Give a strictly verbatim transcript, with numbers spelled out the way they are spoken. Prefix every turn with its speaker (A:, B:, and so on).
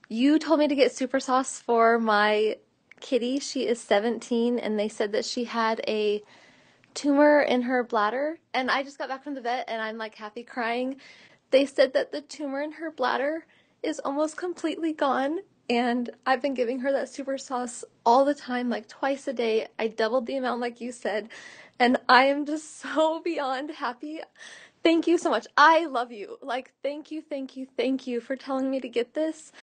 A: You told me to get super sauce for my kitty. She is seventeen, and they said that she had a tumor in her bladder. And I just got back from the vet, and I'm like happy crying. They said that the tumor in her bladder is almost completely gone. And I've been giving her that super sauce all the time, like twice a day. I doubled the amount, like you said. And I am just so beyond happy. Thank you so much. I love you. Like, thank you, thank you, thank you for telling me to get this.